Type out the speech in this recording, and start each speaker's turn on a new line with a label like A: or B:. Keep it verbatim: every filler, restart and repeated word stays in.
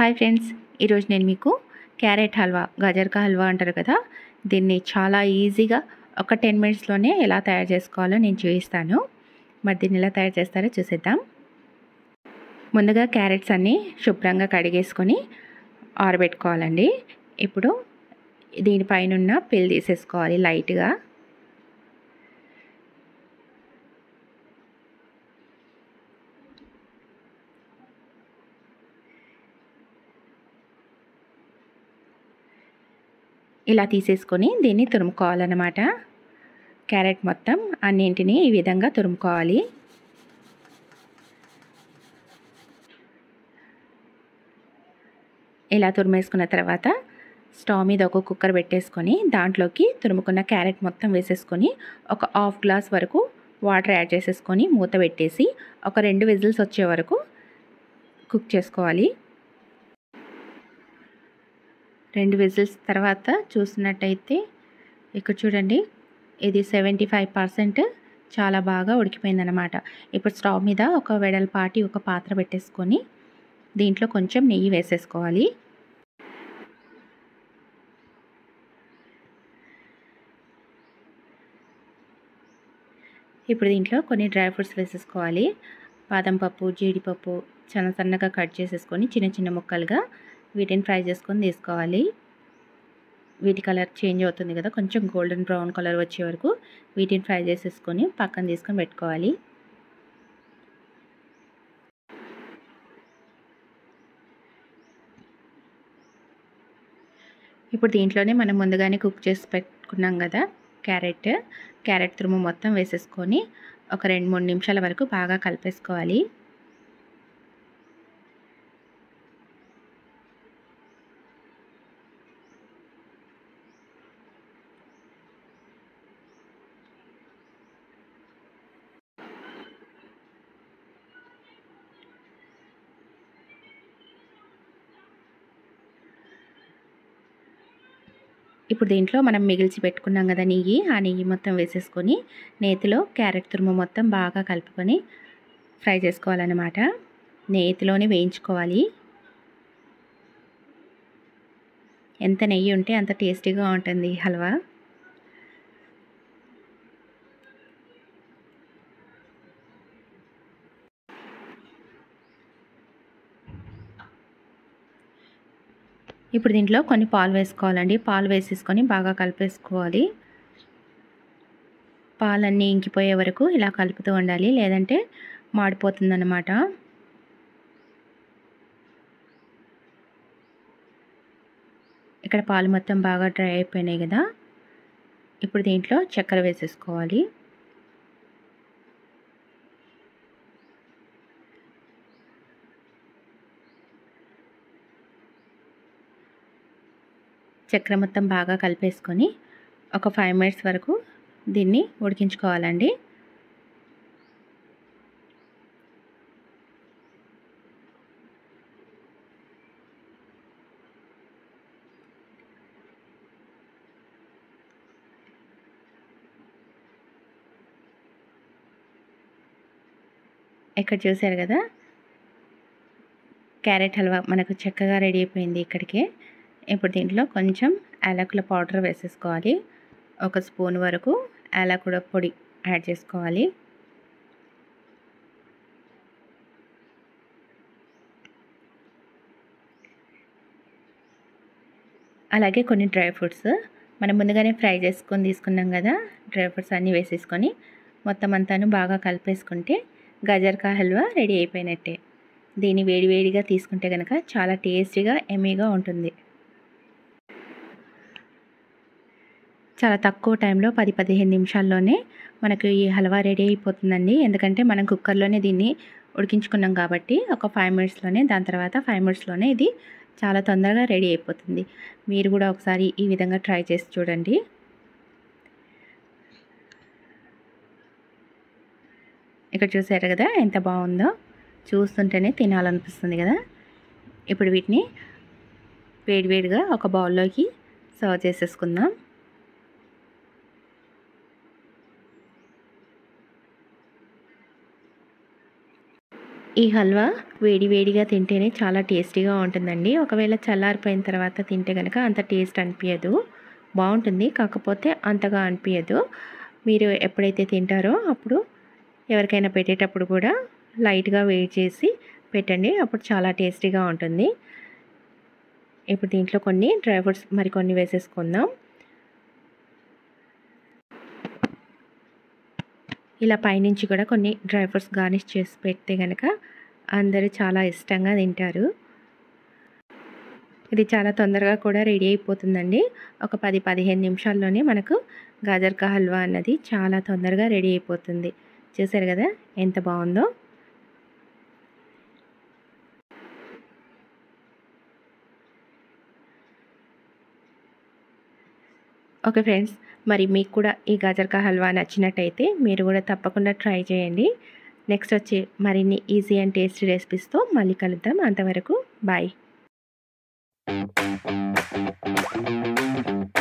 A: Hi friends, ఈరోజు నేను మీకు క్యారెట్ హల్వా, గాజర్ కా హల్వా అంటారు కదా, దీన్ని చాలా ఈజీగా ఒక టెన్ మినిట్స్లోనే ఎలా తయారు చేసుకోవాలో నేను చూపిస్తాను. మరి దీన్ని ఎలా తయారు చేస్తారో చూసేద్దాం. ముందుగా క్యారెట్స్ అన్నీ శుభ్రంగా కడిగేసుకొని ఆరబెట్టుకోవాలండి. ఇప్పుడు దీనిపైన ఉన్న పిల్ తీసేసుకోవాలి లైట్గా. ఇలా తీసేసుకొని దీన్ని తురుముకోవాలన్నమాట. క్యారెట్ మొత్తం అన్నింటినీ ఈ విధంగా తురుముకోవాలి. ఇలా తురిమేసుకున్న తర్వాత స్టవ్ మీద ఒక కుక్కర్ పెట్టేసుకొని దాంట్లోకి తురుముకున్న క్యారెట్ మొత్తం వేసేసుకొని ఒక హాఫ్ గ్లాస్ వరకు వాటర్ యాడ్ చేసేసుకొని మూత పెట్టేసి ఒక రెండు విజిల్స్ వచ్చే వరకు కుక్ చేసుకోవాలి. రెండు విజిల్స్ తర్వాత చూసినట్టయితే ఇక్కడ చూడండి, ఇది సెవెంటీ ఫైవ్ పర్సెంట్ చాలా బాగా ఉడికిపోయిందనమాట. ఇప్పుడు స్టవ్ మీద ఒక వెడల్పాటి ఒక పాత్ర పెట్టేసుకొని దీంట్లో కొంచెం నెయ్యి వేసేసుకోవాలి. ఇప్పుడు దీంట్లో కొన్ని డ్రై ఫ్రూట్స్ వేసేసుకోవాలి. బాదం పప్పు, జీడిపప్పు చిన్న సన్నగా కట్ చేసేసుకొని చిన్న చిన్న ముక్కలుగా వీటిని ఫ్రై చేసుకొని తీసుకోవాలి. వీటి కలర్ చేంజ్ అవుతుంది కదా, కొంచెం గోల్డెన్ బ్రౌన్ కలర్ వచ్చే వరకు వీటిని ఫ్రై చేసేసుకొని పక్కన తీసుకొని పెట్టుకోవాలి. ఇప్పుడు దీంట్లోనే మనం ముందుగానే కుక్ చేసి పెట్టుకున్నాం కదా క్యారెట్ క్యారెట్ తురుము మొత్తం వేసేసుకొని ఒక రెండు మూడు నిమిషాల వరకు బాగా కలిపేసుకోవాలి. ఇప్పుడు దీంట్లో మనం మిగిల్చి పెట్టుకున్నాం కదా నెయ్యి, ఆ నెయ్యి మొత్తం వేసేసుకొని నేతిలో క్యారెట్ తురుము మొత్తం బాగా కలుపుకొని ఫ్రై చేసుకోవాలన్నమాట. నేతిలోనే వేయించుకోవాలి. ఎంత నెయ్యి ఉంటే అంత టేస్టీగా ఉంటుంది హల్వా. ఇప్పుడు దీంట్లో కొన్ని పాలు వేసుకోవాలండి. పాలు వేసేసుకొని బాగా కలిపేసుకోవాలి. పాలన్నీ ఇంకిపోయే వరకు ఇలా కలుపుతూ ఉండాలి, లేదంటే మాడిపోతుందన్నమాట. ఇక్కడ పాలు మొత్తం బాగా డ్రై అయిపోయినాయి కదా, ఇప్పుడు దీంట్లో చక్కెర వేసేసుకోవాలి. చక్కెర మొత్తం బాగా కలిపేసుకొని ఒక ఫైవ్ మినిట్స్ వరకు దీన్ని ఉడికించుకోవాలండి. ఇక్కడ చూసారు కదా, క్యారెట్ హల్వా మనకు చక్కగా రెడీ అయిపోయింది ఇక్కడికే. ఇప్పుడు దీంట్లో కొంచెం యాలకుల పౌడర్ వేసేసుకోవాలి. ఒక స్పూన్ వరకు యాలకుల పొడి యాడ్ చేసుకోవాలి. అలాగే కొన్ని డ్రై ఫ్రూట్స్ మనం ముందుగానే ఫ్రై చేసుకొని తీసుకున్నాం కదా, డ్రై ఫ్రూట్స్ అన్నీ వేసేసుకొని మొత్తం అంతాను బాగా కలిపేసుకుంటే గాజర్ కా హల్వా రెడీ అయిపోయినట్టే. దీన్ని వేడివేడిగా తీసుకుంటే కనుక చాలా టేస్టీగా ఎమ్మీగా ఉంటుంది. చాలా తక్కువ టైంలో పది పదిహేను నిమిషాల్లోనే మనకు ఈ హల్వా రెడీ అయిపోతుందండి. ఎందుకంటే మనం కుక్కర్లోనే దీన్ని ఉడికించుకున్నాం కాబట్టి ఒక ఫైవ్ మినిట్స్లోనే దాని తర్వాత ఫైవ్ మినిట్స్లోనే ఇది చాలా తొందరగా రెడీ అయిపోతుంది. మీరు కూడా ఒకసారి ఈ విధంగా ట్రై చేసి చూడండి. ఇక్కడ చూసారు కదా ఎంత బాగుందో, చూస్తుంటేనే తినాలనిపిస్తుంది కదా. ఇప్పుడు వీటిని వేడివేడిగా ఒక బౌల్లోకి సర్వ్ చేసేసుకుందాం. ఈ హల్వా వేడి వేడిగా తింటేనే చాలా టేస్టీగా ఉంటుందండి. ఒకవేళ చల్లారిపోయిన తర్వాత తింటే కనుక అంత టేస్ట్ అనిపించదు. బాగుంటుంది, కాకపోతే అంతగా అనిపించదు. మీరు ఎప్పుడైతే తింటారో అప్పుడు ఎవరికైనా పెట్టేటప్పుడు కూడా లైట్గా వేడి చేసి పెట్టండి, అప్పుడు చాలా టేస్టీగా ఉంటుంది. ఇప్పుడు దీంట్లో కొన్ని డ్రై ఫ్రూట్స్ మరికొన్ని వేసేసుకుందాం. ఇలా పైనుంచి కూడా కొన్ని డ్రై ఫ్రూట్స్ గార్నిష్ చేసి పెడితే కనుక అందరూ చాలా ఇష్టంగా తింటారు. ఇది చాలా తొందరగా కూడా రెడీ అయిపోతుందండి. ఒక పది పదిహేను నిమిషాల్లోనే మనకు గాజర్ కా హల్వా అన్నది చాలా తొందరగా రెడీ అయిపోతుంది. చూసారు కదా ఎంత బాగుందో. ఓకే ఫ్రెండ్స్, మరి మీకు కూడా ఈ గాజర్ కా హల్వా నచ్చినట్టయితే మీరు కూడా తప్పకుండా ట్రై చేయండి. నెక్స్ట్ వచ్చి మరిన్ని ఈజీ అండ్ టేస్టీ రెసిపీస్తో మళ్ళీ కలుద్దాం. అంతవరకు బాయ్.